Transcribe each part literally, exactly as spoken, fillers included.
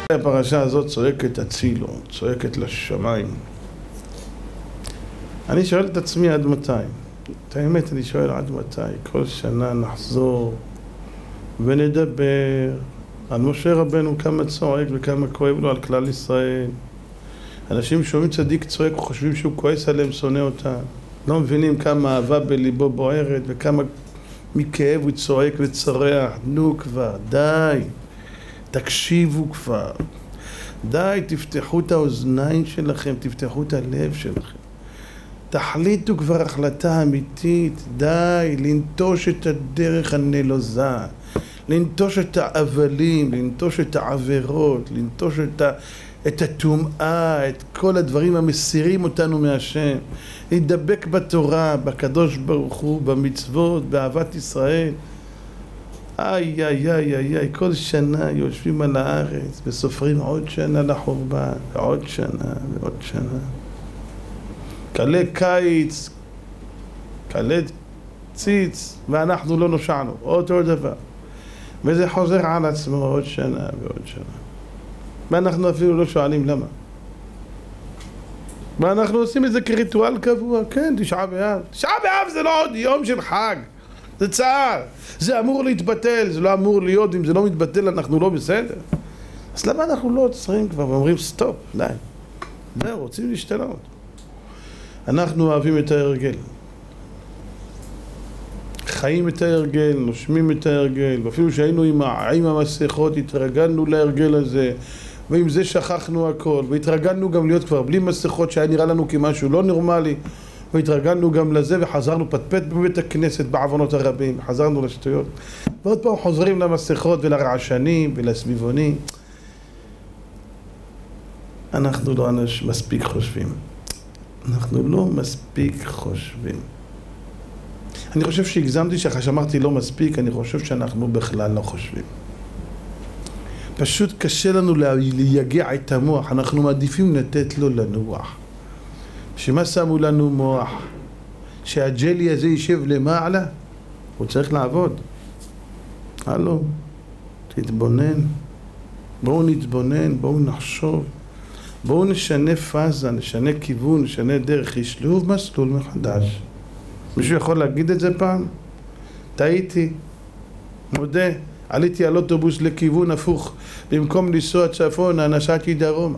הפרשה הזאת צועקת הצילו, צועקת לשמיים. אני שואל את עצמי עד מתי? את האמת אני שואל עד מתי? כל שנה נחזור ונדבר על משה רבנו, כמה צועק וכמה כואב לו על כלל ישראל. אנשים שומעים צדיק צועק וחושבים שהוא כועס עליהם, שונא אותם. לא מבינים כמה אהבה בליבו בוערת וכמה מכאב הוא צועק וצורח. נו כבר, די, תקשיבו כבר. די, תפתחו את האוזניים שלכם, תפתחו את הלב שלכם. תחליטו כבר החלטה אמיתית. די, לנטוש את הדרך הנלוזה, לנטוש את העבלים, לנטוש את העבירות, לנטוש את ה... את הטומאה, את כל הדברים המסירים אותנו מהשם, להידבק בתורה, בקדוש ברוך הוא, במצוות, באהבת ישראל. איי, איי, איי, איי, איי, כל שנה יושבים על הארץ וסופרים עוד שנה לחורבן, עוד שנה ועוד שנה. קלה קיץ, קלה ציץ, ואנחנו לא נושענו, אותו דבר. וזה חוזר על עצמו עוד שנה ועוד שנה. ואנחנו אפילו לא שואלים למה. ואנחנו עושים את זה כריטואל קבוע. כן, תשעה באב. תשעה באב זה לא עוד יום של חג. זה צער. זה אמור להתבטל. זה לא אמור להיות. אם זה לא מתבטל, אנחנו לא בסדר. אז למה אנחנו לא עוצרים כבר ואומרים סטופ? די. זהו, רוצים להשתנות. אנחנו אוהבים את ההרגל. חיים את ההרגל, נושמים את ההרגל. ואפילו שהיינו עם, עם המסכות, התרגלנו להרגל הזה. ועם זה שכחנו הכל, והתרגלנו גם להיות כבר בלי מסכות שהיה נראה לנו כמשהו לא נורמלי, והתרגלנו גם לזה וחזרנו פטפט בבית הכנסת בעוונות הרבים, חזרנו לשטויות, ועוד פעם חוזרים למסכות ולרעשנים ולסביבונים. אנחנו לא אנשים מספיק חושבים, אנחנו לא מספיק חושבים. אני חושב שהגזמתי שאמרתי לא מספיק, אני חושב שאנחנו בכלל לא חושבים. פשוט קשה לנו לייגע את המוח, אנחנו מעדיפים לתת לו לנוח. שמה שמו לנו מוח? שהג'לי הזה יישב למעלה, הוא צריך לעבוד. הלו, תתבונן, בואו נתבונן, בואו נחשוב, בואו נשנה פאזה, נשנה כיוון, נשנה דרך, ישלוב מסלול מחדש. מישהו יכול להגיד את זה פעם? טעיתי, מודה. עליתי על אוטובוס לכיוון הפוך, במקום לנסוע צפונה, נסעתי דרומה.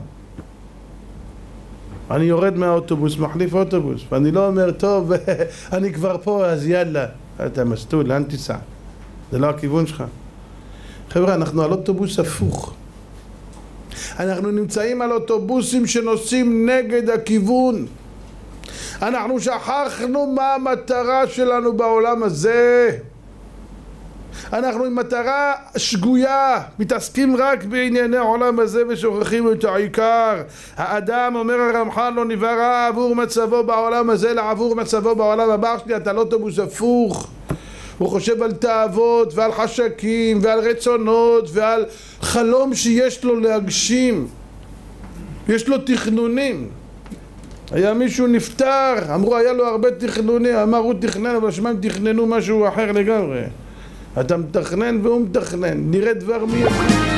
אני יורד מהאוטובוס, מחליף אוטובוס, ואני לא אומר, טוב, אני כבר פה, אז יאללה. אתה מסטול, לאן תיסע? זה לא הכיוון שלך. חבר'ה, אנחנו על אוטובוס הפוך. אנחנו נמצאים על אוטובוסים שנוסעים נגד הכיוון. אנחנו שכחנו מה המטרה שלנו בעולם הזה. אנחנו עם מטרה שגויה, מתעסקים רק בענייני העולם הזה ושוכחים את העיקר. האדם, אומר הרמח"ל, לא נברא עבור מצבו בעולם הזה, לעבור מצבו בעולם הבא. שלי, אתה לא אוטובוס הפוך. הוא חושב על תאוות ועל חשקים ועל רצונות ועל חלום שיש לו להגשים. יש לו תכנונים. היה מישהו נפטר, אמרו היה לו הרבה תכנונים, אמר הוא תכנן, אבל שמם תכננו משהו אחר לגמרי. אתה מתכנן והוא מתכנן, נראה דבר מי